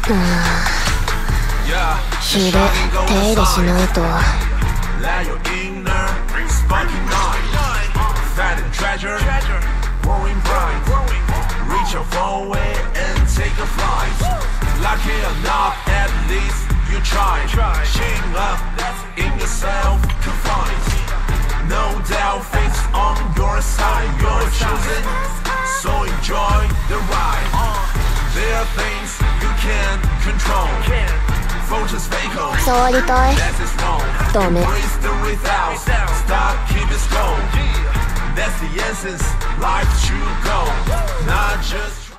火で手入れしないと。触りたい？ダメ。 That's the essence, life should go, not just